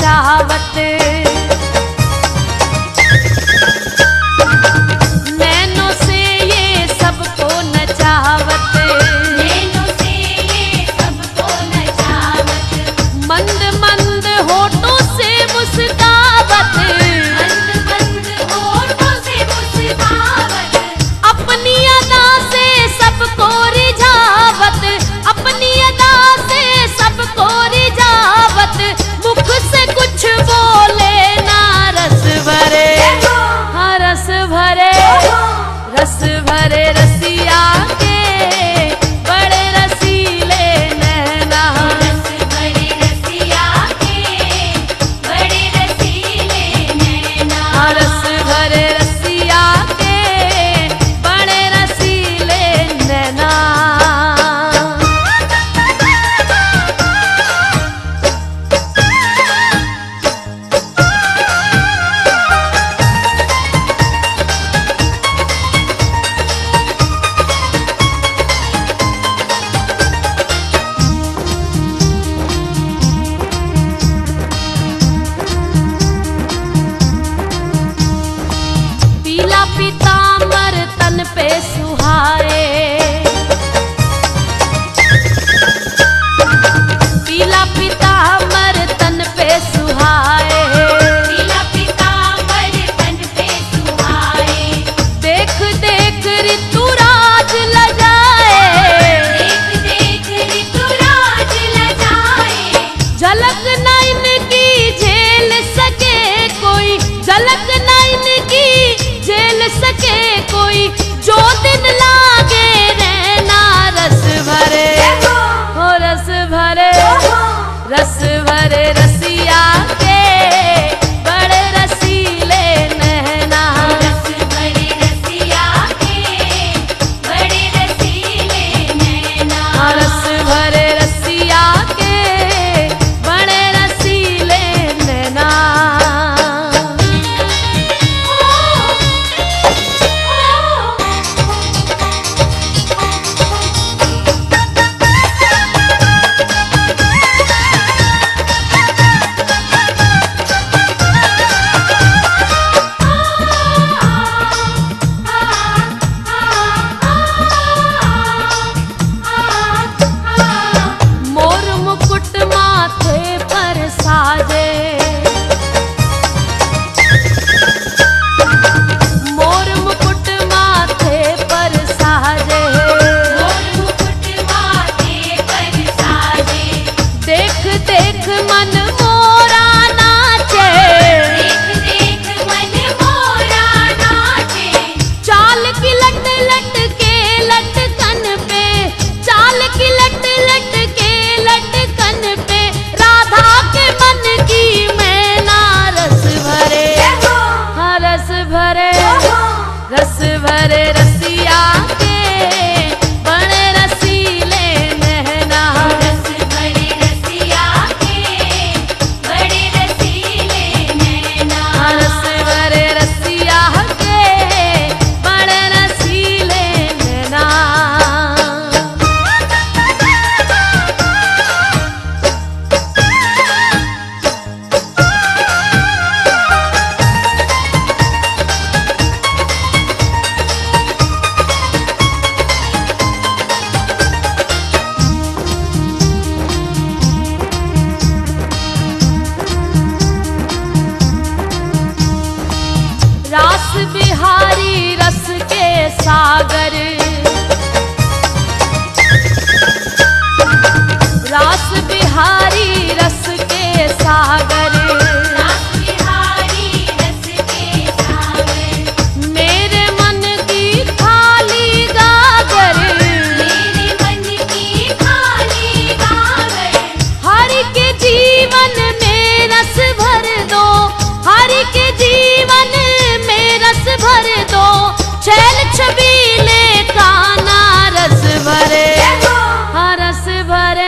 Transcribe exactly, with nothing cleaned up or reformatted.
नचावत, नैनों से ये सबको नचावत, नैनों से ये सबको नचावत, मंद मंद होठों से मुस्कावत, मंद मंद होठों से मुस्कावत, अपनी अदा से सबको रिझावत, अपनी अदा से सबको रिझावत, मुख से कुछ बोले ना रस भरे, हाँ रस भरे, रस भरे रसिया के बड़े रसीले नैना, रस भरे रसिया के बड़े रसीले नैना, हाँ रस भरे रसिया के बड़े रसीले नैना। पीला पीतांबर तन पे सुहाए, पीला पीतांबर तन पे सुहाए, पीला पीतांबर तन पे सुहाए, देख देख ऋतुराज लजाए, देख देख ऋतुराज लजाए, झलक न इनकी झेल सके कोई, झलक न इनकी झेल सके कोई, जो दिन लागे रहना रस भरे, हो रस भरे, रस भरे रसिया के बड़े रसीले नैना, रस भरे रसिया के बड़े रसीले नैना, रस भरे रसिया के बड़े रसीले नैना। मोर मुकुट माथे पर साजे, मोर मुकुट माथे पर साजे, मोर मुकुट माथे पर साजे, देख देख मन मोरा नाचे, देख देख मन मोरा नाचे, चाल की लट लट के लटकन पे, चाल की लट लट के लटकन पे, राधा के मन की मैना रस भरे, हाँ रस भरे, रस भरे रसिया के बड़े रसीले नैना, रस भरे रसिया के बड़े रसीले नैना, रस भरे रसिया के बड़े रसीले नैना। रास बिहारी रस के सागर, रास बिहारी रस के सागर, रास बिहारी रस के सागर, मेरे मन की खाली गागर, मेरे मन की खाली गागर, हरि के जीवन में रस भर दो, हरि के जीवन में रस भर दो, छैल छबीले काना रस भरे, हाँ रस भरे,